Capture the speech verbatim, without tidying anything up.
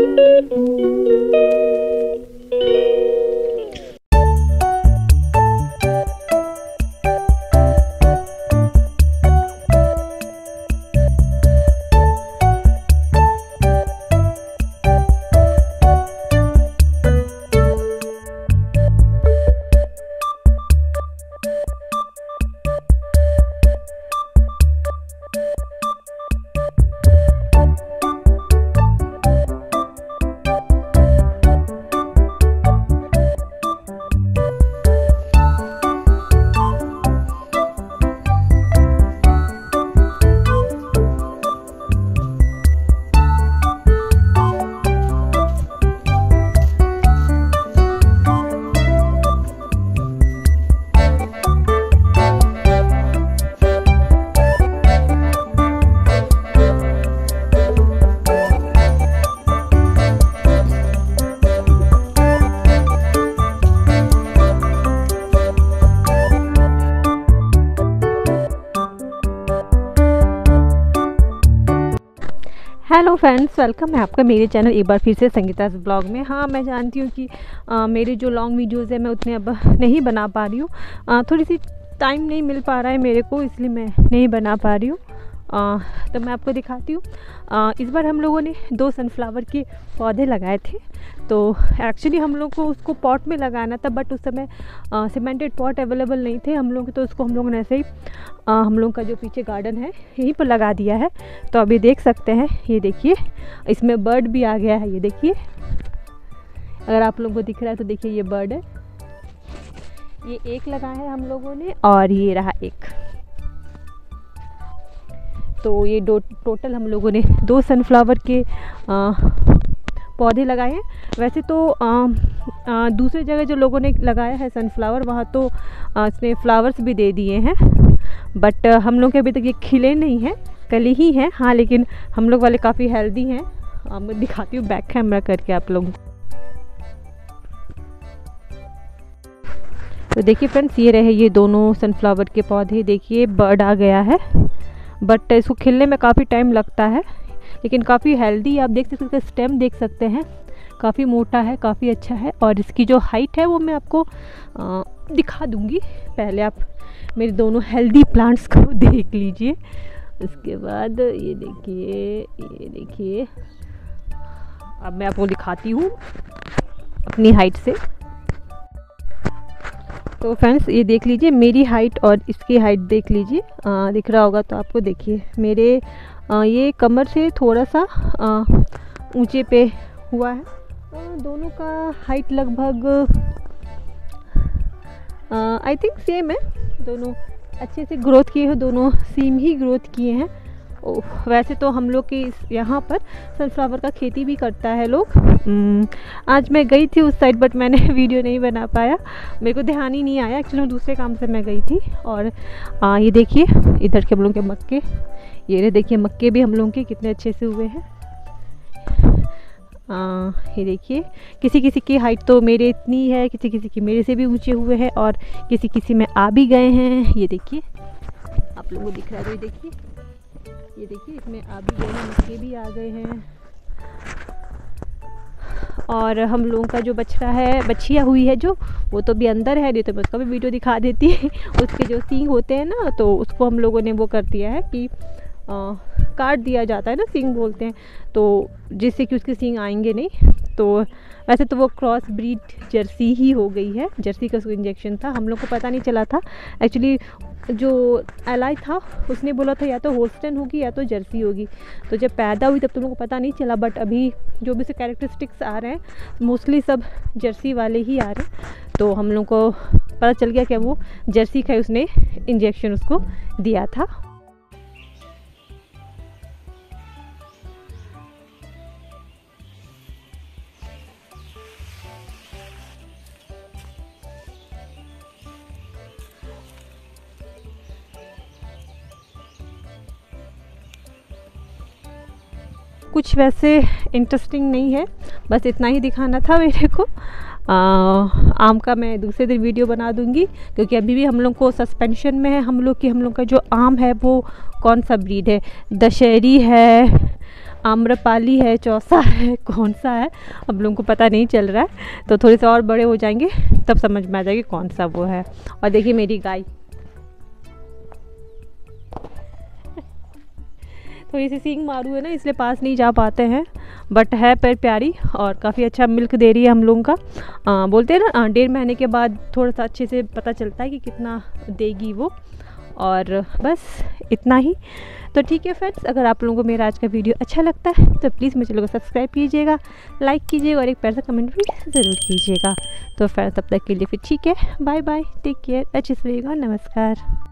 Hello friends, welcome है आपका मेरे चैनल एक बार फिर से संगीता's ब्लॉग में। हाँ, मैं जानती हूँ कि आ, मेरे जो लॉन्ग वीडियोज़ है मैं उतने अब नहीं बना पा रही हूँ। थोड़ी सी टाइम नहीं मिल पा रहा है मेरे को, इसलिए मैं नहीं बना पा रही हूँ। तो मैं आपको दिखाती हूँ। इस बार हम लोगों ने दो सनफ्लावर के पौधे लगाए थे। तो एक्चुअली हम लोग को उसको पॉट में लगाना था, बट उस समय सीमेंटेड पॉट अवेलेबल नहीं थे हम लोग, तो उसको हम लोगों ने ऐसे ही आ, हम लोग का जो पीछे गार्डन है यहीं पर लगा दिया है। तो अभी देख सकते हैं, ये देखिए इसमें बर्ड भी आ गया है। ये देखिए, अगर आप लोगों को दिख रहा है तो देखिए ये बर्ड है। ये एक लगाया है हम लोगों ने और ये रहा एक। तो ये दो टोटल हम लोगों ने दो सनफ्लावर के आ, पौधे लगाए हैं। वैसे तो आ, आ, दूसरी जगह जो लोगों ने लगाया है सनफ्लावर, वहाँ तो आ, इसमें फ्लावर्स भी दे दिए हैं, बट हम लोग के अभी तक ये खिले नहीं हैं, कली ही हैं। हाँ, लेकिन हम लोग वाले काफ़ी हेल्दी हैं। मैं दिखाती हूँ बैक कैमरा करके आप लोगों को। तो देखिए फ्रेंड्स, ये रहे ये दोनों सनफ्लावर के पौधे। देखिए बर्ड आ गया है, बट इसको खिलने में काफ़ी टाइम लगता है, लेकिन काफ़ी हेल्दी। आप देख सकते हैं, स्टेम देख सकते हैं, काफ़ी मोटा है, काफ़ी अच्छा है। और इसकी जो हाइट है वो मैं आपको आ, दिखा दूंगी। पहले आप मेरे दोनों हेल्दी प्लांट्स को देख लीजिए। उसके बाद ये देखिए, ये देखिए, अब मैं आपको दिखाती हूँ अपनी हाइट से। तो फ्रेंड्स, ये देख लीजिए मेरी हाइट और इसकी हाइट देख लीजिए। दिख रहा होगा तो आपको। देखिए मेरे आ, ये कमर से थोड़ा सा ऊंचे पे हुआ है। आ, दोनों का हाइट लगभग आई थिंक सेम है। दोनों अच्छे से ग्रोथ किए हैं, दोनों सेम ही ग्रोथ किए हैं। ओ, वैसे तो हम लोग के यहाँ पर सनफ्लावर का खेती भी करता है लोग। आज मैं गई थी उस साइड, बट मैंने वीडियो नहीं बना पाया, मेरे को ध्यान ही नहीं आया। एक्चुअली दूसरे काम से मैं गई थी। और आ, ये देखिए इधर के हम लोग के मक्के, ये रहे देखिए मक्के भी हम लोगों के कितने अच्छे से हुए हैं। आ, ये देखिए किसी किसी की हाइट तो मेरे इतनी है, किसी किसी की मेरे से भी ऊंचे हुए हैं, और किसी किसी में आ भी गए हैं। ये देखिए आप लोगों को दिख रहा है, तो ये देखिए, ये देखिए इसमें आ भी गए हैं, मक्के भी आ गए हैं। और हम लोगों का जो बछड़ा है, बछिया हुई है जो, वो तो भी अंदर है। नहीं तो मैं उसका भी वीडियो दिखा देती है। उसके जो सींग होते हैं ना, तो उसको हम लोगों ने वो कर दिया है कि आ, काट दिया जाता है ना, सींग बोलते हैं, तो जिससे कि उसके सींग आएंगे नहीं। तो वैसे तो वो क्रॉस ब्रीड जर्सी ही हो गई है। जर्सी का उसको इंजेक्शन था, हम लोग को पता नहीं चला था। एक्चुअली जो एलाई था उसने बोला था या तो होल्स्टन होगी या तो जर्सी होगी। तो जब पैदा हुई तब तो लोगों को पता नहीं चला, बट अभी जो भी से कैरेक्टरिस्टिक्स आ रहे हैं मोस्टली सब जर्सी वाले ही आ रहे हैं। तो हम लोग को पता चल गया कि वो जर्सी का उसने इंजेक्शन उसको दिया था। कुछ वैसे इंटरेस्टिंग नहीं है, बस इतना ही दिखाना था मेरे को। आ, आम का मैं दूसरे दिन वीडियो बना दूंगी, क्योंकि अभी भी हम लोग को सस्पेंशन में है हम लोग की। हम लोग का जो आम है वो कौन सा ब्रीड है, दशहरी है, आम्रपाली है, चौसा है, कौन सा है अब लोगों को पता नहीं चल रहा है। तो थोड़े से और बड़े हो जाएंगे तब समझ में आ जाएगी कौन सा वो है। और देखिए मेरी गाय थोड़ी सी सींग मारू है ना, इसलिए पास नहीं जा पाते हैं, बट है पर प्यारी और काफ़ी अच्छा मिल्क दे रही है हम लोगों का। आ, बोलते हैं ना डेढ़ महीने के बाद थोड़ा सा अच्छे से पता चलता है कि कितना देगी वो। और बस इतना ही। तो ठीक है फ्रेंड्स, अगर आप लोगों को मेरा आज का वीडियो अच्छा लगता है तो प्लीज़ मेरे चैनल को सब्सक्राइब कीजिएगा, लाइक कीजिएगा और एक प्यारा सा कमेंट भी ज़रूर कीजिएगा। तो फ्रेंड्स तब तक के लिए फिर ठीक है, बाय बाय, टेक केयर, अच्छे से रहिएगा, नमस्कार।